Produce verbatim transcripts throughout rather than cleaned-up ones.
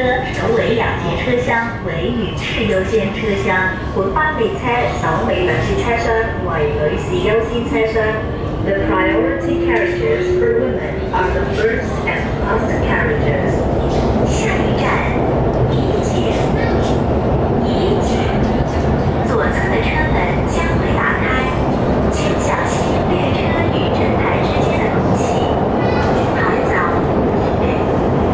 首尾兩節車廂為女士優先車廂，本班列車首尾兩節車廂為女士優先車廂。The priority carriages for women are the first and last carriages. 下一站，怡景。怡景，左側的車門將會打開，請小心列車與站台之間的空隙。牌早，預備。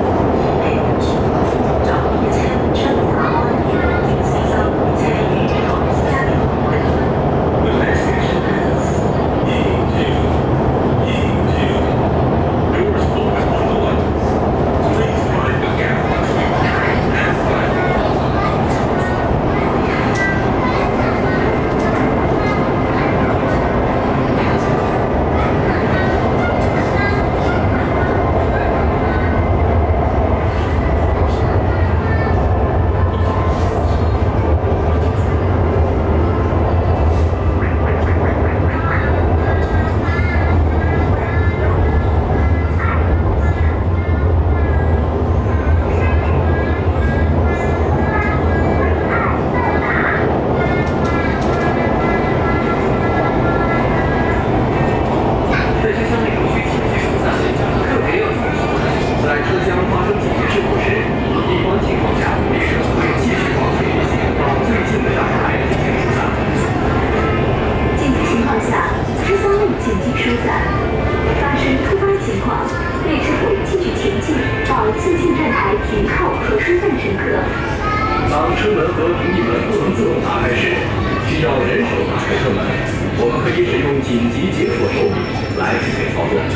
当车门和同翼门不能自动打开时，需要人手打开车门。我们可以使用紧急解锁手柄来进行操作。